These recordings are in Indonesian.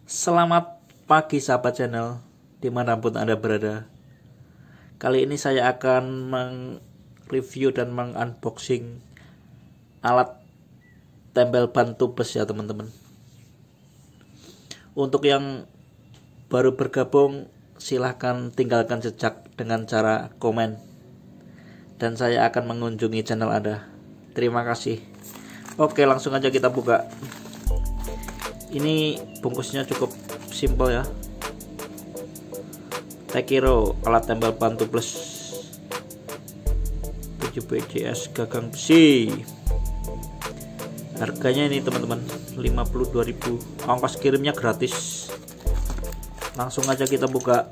Selamat pagi sahabat channel dimanapun Anda berada. Kali ini saya akan mereview dan mengunboxing alat tempel ban tubes ya teman-teman. Untuk yang baru bergabung silahkan tinggalkan jejak dengan cara komen, dan saya akan mengunjungi channel Anda. Terima kasih. Oke, langsung aja kita buka. Ini bungkusnya cukup simpel ya. Tekiro alat tempel ban tubeless 7 PCS gagang besi. Harganya ini teman-teman 52.000. Ongkos kirimnya gratis. Langsung aja kita buka.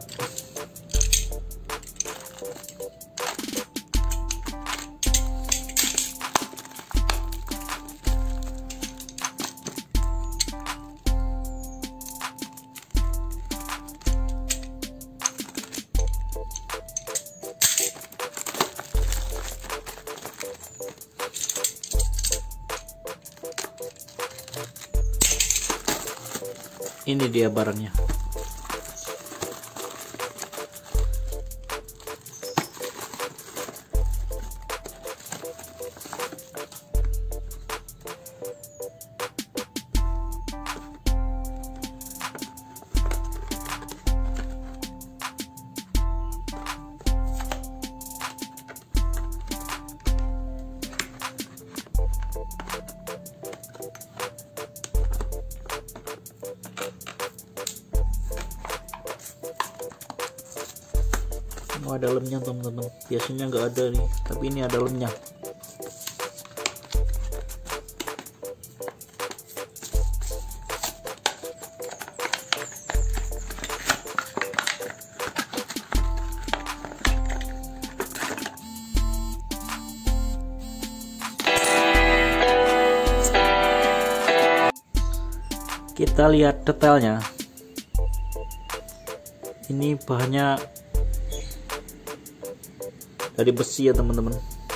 Ini dia barangnya. Oh, ada lemnya teman-teman. Biasanya nggak ada nih, tapi ini ada lemnya. Kita lihat detailnya. Ini bahannya dari besi ya teman-teman,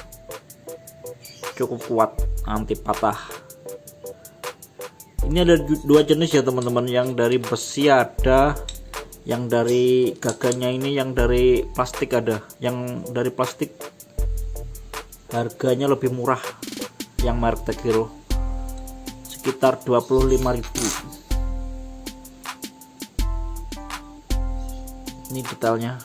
cukup kuat, anti patah. Ini ada dua jenis ya teman-teman, yang dari besi ada, yang dari gagangnya ini, yang dari plastik ada. Yang dari plastik harganya lebih murah, yang merek Tekiro, sekitar 25.000. Ini detailnya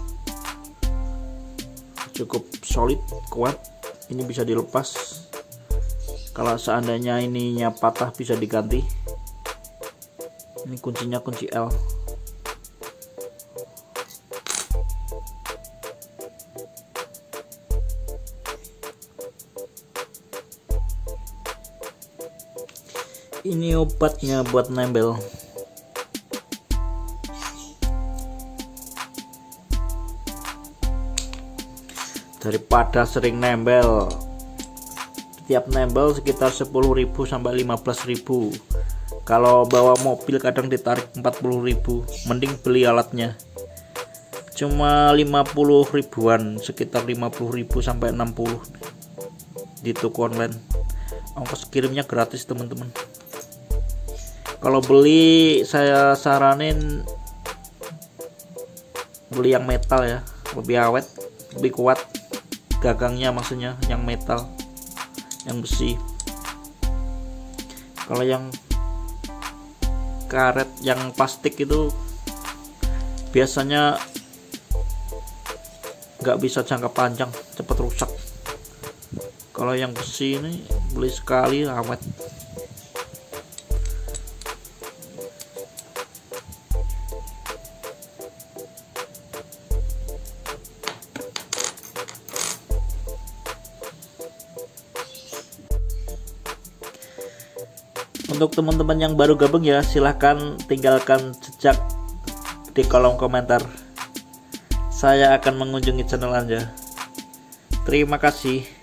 cukup solid, kuat. Ini bisa dilepas. Kalau seandainya ininya patah bisa diganti. Ini kuncinya kunci L. Ini obatnya buat nempel. Daripada sering nempel, setiap nempel sekitar 10.000 sampai 15.000. Kalau bawa mobil kadang ditarik 40.000. Mending beli alatnya, cuma 50 ribuan, sekitar 50.000 sampai 60 di toko online. Ongkos kirimnya gratis teman-teman. Kalau beli saya saranin beli yang metal ya, lebih awet, lebih kuat. Gagangnya maksudnya yang metal, yang besi. Kalau yang karet, yang plastik itu biasanya nggak bisa jangka panjang, cepat rusak. Kalau yang besi ini beli sekali awet. Untuk teman-teman yang baru gabung ya, silahkan tinggalkan jejak di kolom komentar. Saya akan mengunjungi channel Anda. Terima kasih.